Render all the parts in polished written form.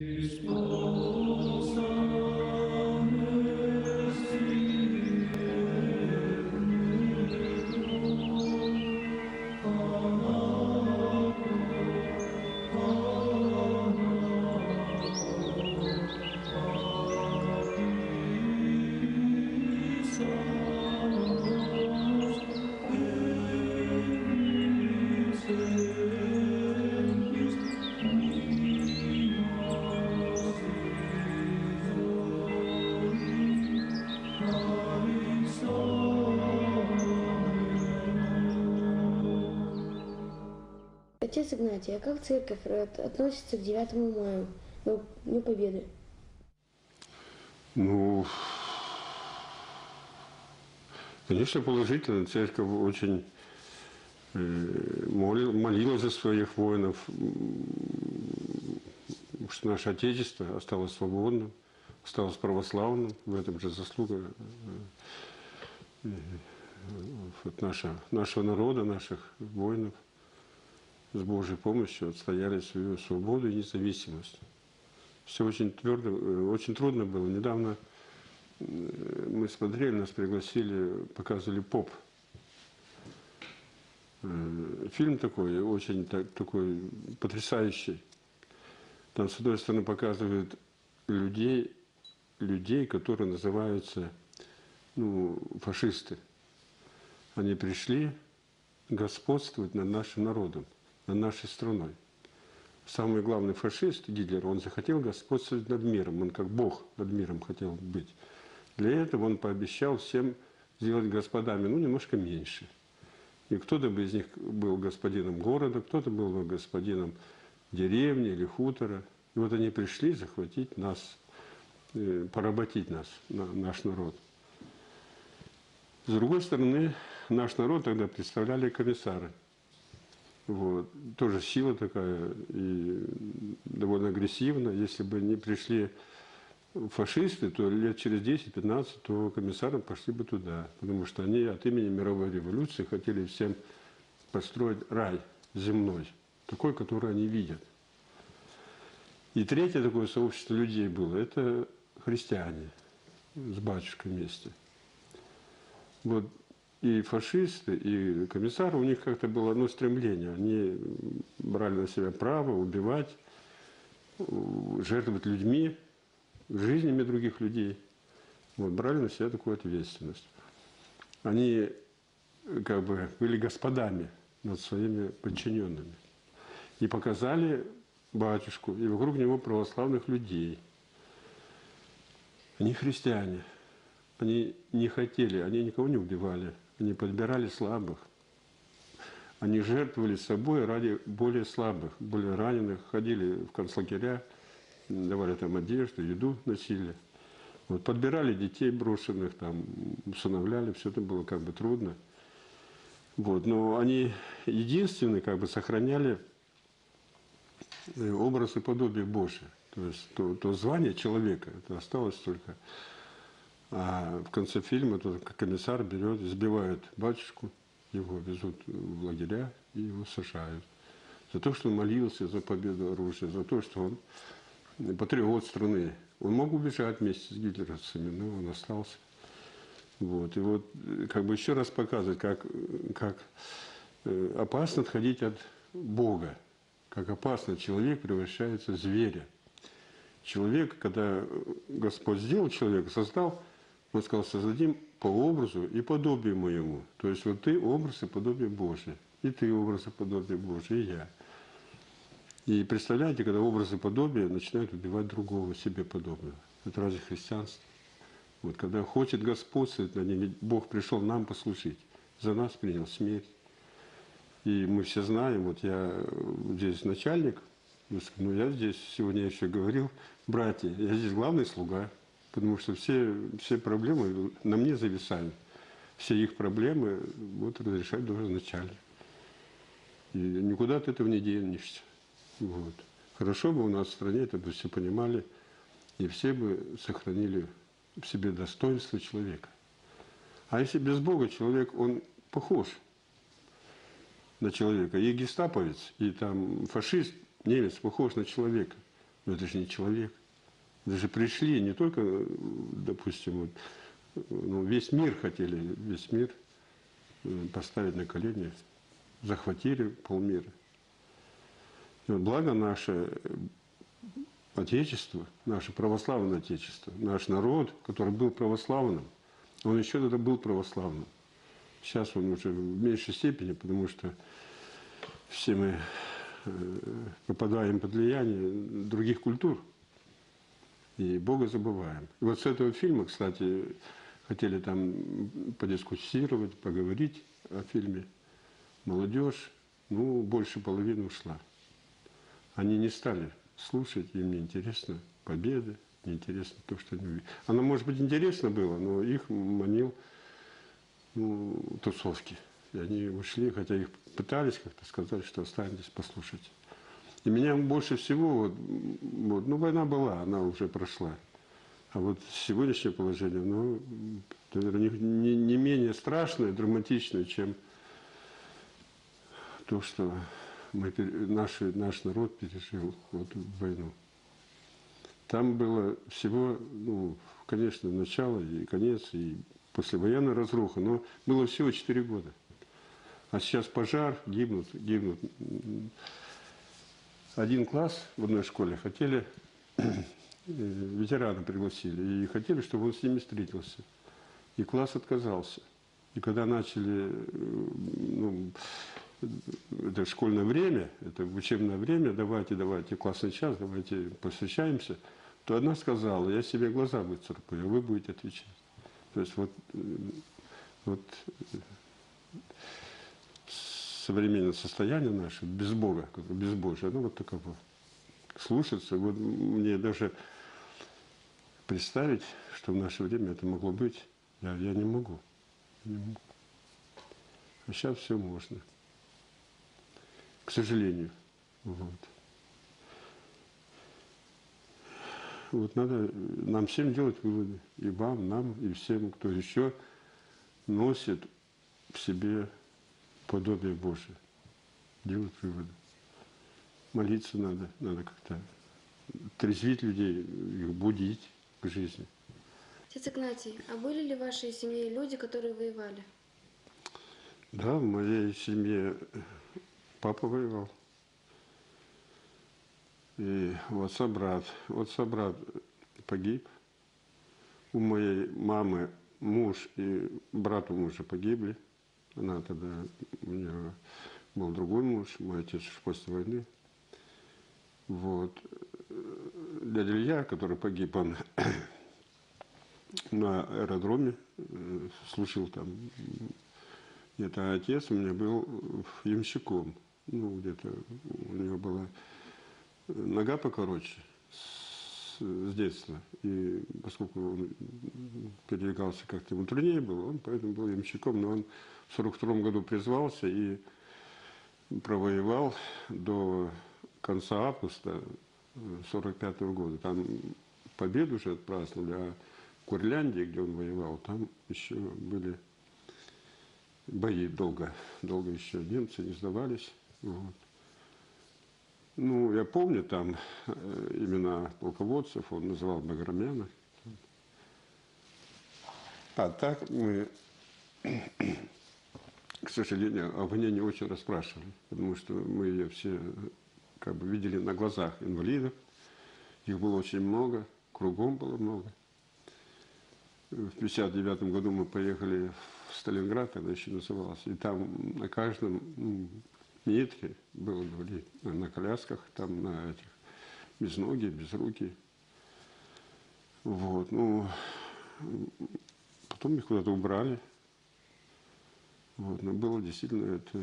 Отец Игнатий, а как церковь относится к 9 мая, Дню Победы? Ну, конечно, положительно. Церковь очень молилась за своих воинов, что наше Отечество осталось свободным, осталось православным. В этом же заслуга нашего народа, наших воинов. С Божьей помощью отстояли свою свободу и независимость. Все очень твердо, очень трудно было. Недавно мы смотрели, нас пригласили, показывали «Поп». Фильм такой, очень такой потрясающий. Там, с одной стороны, показывают людей, которые называются фашисты. Они пришли господствовать над нашим народом, над нашей страной. Самый главный фашист, Гитлер, он захотел господствовать над миром, он как Бог над миром хотел быть. Для этого он пообещал всем сделать господами, немножко меньше. И кто-то бы из них был господином города, кто-то был бы господином деревни или хутора. И вот они пришли захватить нас, поработить нас, наш народ. С другой стороны, наш народ тогда представляли комиссары. Вот. Тоже сила такая и довольно агрессивная. Если бы не пришли фашисты, то лет через 10-15, то комиссары пошли бы туда. Потому что они от имени мировой революции хотели всем построить рай земной, такой, который они видят. И третье такое сообщество людей было, это христиане с батюшкой вместе. Вот. И фашисты, и комиссары, у них как-то было одно стремление. Они брали на себя право убивать, жертвовать людьми, жизнями других людей. Вот, брали на себя такую ответственность. Они как бы были господами над своими подчиненными. И показали батюшку, и вокруг него православных людей. Они христиане. Они не хотели, они никого не убивали. Они подбирали слабых. Они жертвовали собой ради более слабых, более раненых. Ходили в концлагеря, давали там одежду, еду носили. Вот, подбирали детей брошенных, там, усыновляли. Все это было как бы трудно. Вот, но они единственные как бы сохраняли образ и подобие Божие. То есть то звание человека, это осталось только. А в конце фильма тот комиссар берет, избивает батюшку, его везут в лагеря и его сажают. За то, что он молился за победу оружия, за то, что он патриот страны. Он мог убежать вместе с гитлеровцами, но он остался. Вот. И вот как бы еще раз показывать, как опасно отходить от Бога, как опасно человек превращается в зверя. Человек, когда Господь сделал человека, создал, он сказал, создадим по образу и подобию моему. То есть вот ты образ и подобие Божие, и ты образ и подобие Божие, и я. И представляете, когда образ и подобие начинают убивать другого, себе подобного. Это разве христианство? Вот когда хочет господствовать над ним, ведь Бог пришел нам послужить, за нас принял смерть. И мы все знаем, вот я здесь начальник, я здесь, сегодня еще говорил, братья, я здесь главный слуга. Потому что все проблемы на мне зависают. Все их проблемы разрешать должен начальник. И никуда от этого не денешься. Вот. Хорошо бы у нас в стране это бы все понимали, и все бы сохранили в себе достоинство человека. А если без Бога человек, он похож на человека. И гестаповец, и там фашист, немец похож на человека. Но это же не человек. Это же пришли не только, допустим, вот, ну, весь мир хотели, весь мир поставить на колени, захватили полмира. И вот благо наше Отечество, наше православное Отечество, наш народ, который был православным, он еще тогда был православным. Сейчас он уже в меньшей степени, потому что все мы попадаем под влияние других культур и Бога забываем. И вот с этого фильма, кстати, хотели там подискутировать, поговорить о фильме. Молодежь, ну, больше половины ушла. Они не стали слушать, им не интересно победы, не интересно то, что они увидели. Оно, может быть, интересно было, но их манил, ну, тусовки. И они ушли, хотя их пытались как-то сказать, что останетесь послушать. И меня больше всего, вот, ну, война была, она уже прошла. А вот сегодняшнее положение, ну, наверное, не менее страшное, драматичное, чем то, что наш народ пережил вот, войну. Там было всего, ну, конечно, начало и конец, и послевоенная разруха, но было всего 4 года. А сейчас пожар, гибнут. Один класс в одной школе хотели, ветерана пригласили, и хотели, чтобы он с ними встретился. И класс отказался. И когда начали, ну, это школьное время, это учебное время, давайте, классный час, давайте посвящаемся, то одна сказала, я себе глаза выцарапаю, а вы будете отвечать. То есть вот современное состояние наше, без Бога, безбожие, оно вот таково. Слушаться, вот мне даже представить, что в наше время это могло быть, я не могу. А сейчас все можно. К сожалению. Вот надо нам всем делать выводы. И вам, нам, и всем, кто еще носит в себе подобие Божие. Делать выводы. Молиться надо как-то трезвить людей, их будить к жизни. Отец Игнатий, а были ли в вашей семье люди, которые воевали? Да, в моей семье папа воевал. И у отца брат. У отца брат погиб. У моей мамы муж и брат у мужа погибли. Она тогда, у нее был другой муж, мой отец после войны. Вот. Дядя Илья, который погиб, он на аэродроме служил там. Это отец у меня был ямщиком. Ну, где-то у него была нога покороче с детства. И поскольку он передвигался как-то, ему труднее было, он поэтому был ямщиком. Но он в 1942 году призвался и провоевал до конца августа 1945 года. Там победу уже отпраздновали, а в Курляндии, где он воевал, там еще были бои долго еще немцы не сдавались. Вот. Ну, я помню там имена полководцев, он называл Баграмяна. А так мы, к сожалению, о войне не очень расспрашивали, потому что мы ее все как бы видели на глазах инвалидов. Их было очень много, кругом было много. В 1959 году мы поехали в Сталинград, тогда еще назывался, и там на каждом нитке было инвалид, на колясках, там на этих, без ноги, без руки. Вот, ну, потом их куда-то убрали. Вот, но было действительно это...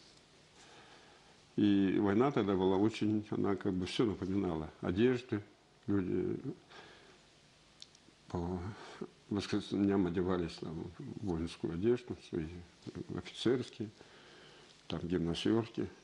И война тогда была очень, она как бы все напоминала. Одежды, люди по воскресеньям одевались там, в воинскую одежду, свои офицерские, там гимнастерки.